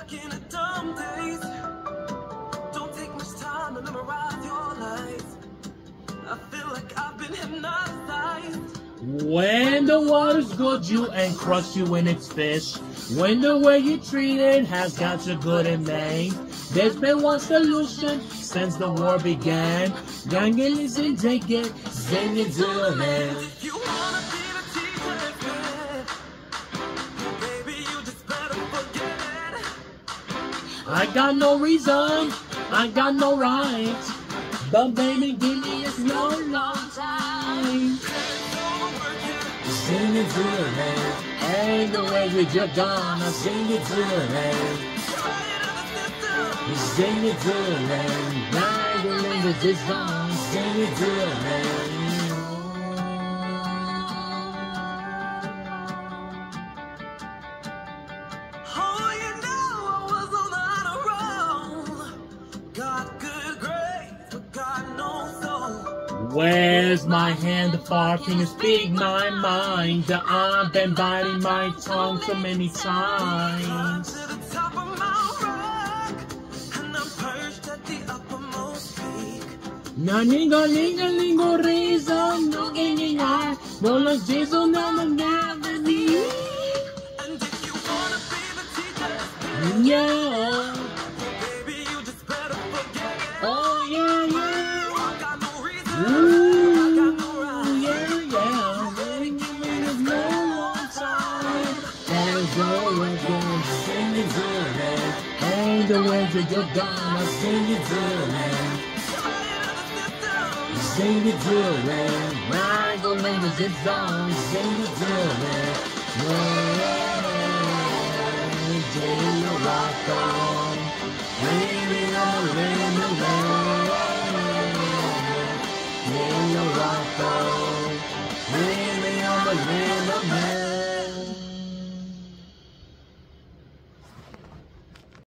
back in the dumb days. Don't take much time to memorize your life. I feel like I've been hypnotized. When the water's good, you ain't crush you in its fish. When the way you treat it has got you good in Maine. There's been one solution since the war began. Gang it, listen, take it, sing it to the man. If you wanna be the teacher, baby, you just better forget it. I got no reason, I got no right, but baby, give me a no long time. Sing it to the man. Ain't the way with your gun, I sing it to the man. Sing it to the man. Now the language is on, sing it to the man. Oh, you know I was on the honor roll. Got good grades, but got no soul. Where's my hand, the far can you speak my mind? I've been biting my tongue so many times. To the top of Mount Rock, and I'm perched at the uppermost peak. Naningo, lingo, lingo, reason, no getting high. No like Jesus, no, no, never be. And if you wanna be the teacher, Yeah. baby, you just better forget it. Oh, yeah, yeah. I got no reason, I Ooh, got no right. yeah, yeah. Baby, give me this no more time. There's no way to sing it to the man. Ain't the way to you're gonna sing it to the man. Sing it to the man. Right, the language is on. Sing it to the man. Yeah, Jay, you rock on. Baby, I'm a little man. Yeah, you rock on. Baby, I'm a little man.